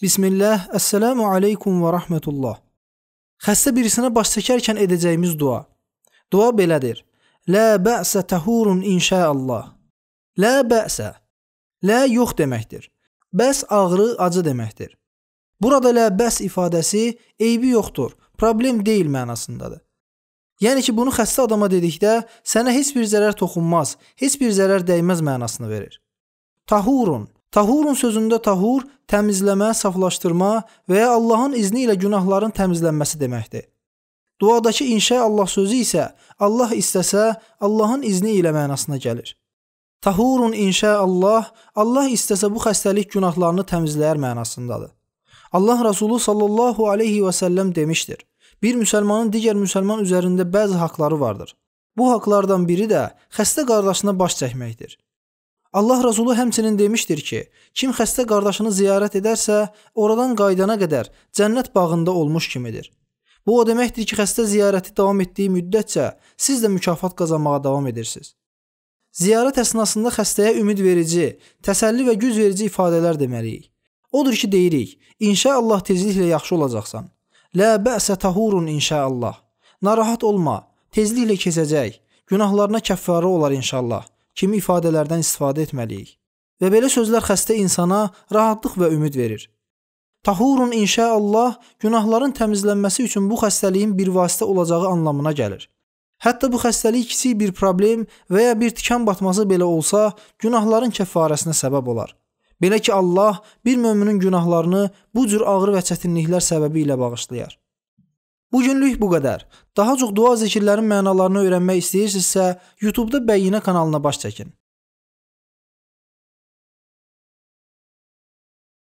Bismillah, Esselamu aleykum və rahmetullah. Xəstə birisinə baş çəkərkən edəcəyimiz dua. Dua belədir. La bə'sə təhurun inşaallah. La bə'sə. La yox deməkdir. Bəs ağrı, acı deməkdir. Burada la bəs ifadəsi eybi yoxdur, problem deyil mənasındadır. Yəni ki, bunu xəstə adama dedikdə sənə heç bir zərər toxunmaz, heç bir zərər dəyməz mənasını verir. Tahurun. Tahurun sözündə tahur, təmizləmə, saflaşdırma və ya Allahın izni ilə günahların təmizlənməsi deməkdir. Duadakı inşaallah sözü isə Allah istəsə, Allahın izni ilə mənasına gəlir. Tahurun inşaallah, Allah istəsə bu xəstəlik günahlarını təmizləyər mənasındadır. Allah Rasulü sallallahu aleyhi və səlləm demişdir. Bir müsəlmanın digər müsəlman üzərində bəzi haqları vardır. Bu haqlardan biri də xəstə qardaşına baş çəkməkdir. Allah Rasulü həmçinin demişdir ki, kim xəstə qardaşını ziyarət edərsə, oradan qaydana qədər cənnət bağında olmuş kimidir. Bu o deməkdir ki, xəstə ziyarəti davam etdiyi müddətcə siz də mükafat qazanmağa davam edirsiniz. Ziyarət əsnasında xəstəyə ümid verici, təsəlli və güc verici ifadələr deməliyik. Odur ki, deyirik, inşaallah tezliklə yaxşı olacaqsan. La bə'sə tahurun inşaallah. Narahat olma, tezliklə keçəcək, günahlarına kəffarə olar inşallah kimi ifadələrdən istifadə etməliyik. Və belə sözlər xəstə insana rahatlıq və ümid verir. Tahurun inşaallah günahların təmizlənməsi üçün bu xəstəliyin bir vasitə olacağı anlamına gəlir. Hətta bu xəstəlik kiçik bir problem və ya bir tikan batması belə olsa, günahların kəffarəsinə səbəb olar. Belə ki, Allah bir möminin günahlarını bu cür ağır və çətinliklər səbəbi ilə bağışlayar. Bugünlük bu qədər. Daha çox dua zikirlərin mənalarını öyrənmək istəyirsinizsə, YouTube-da Bəyyinə kanalına baş çəkin.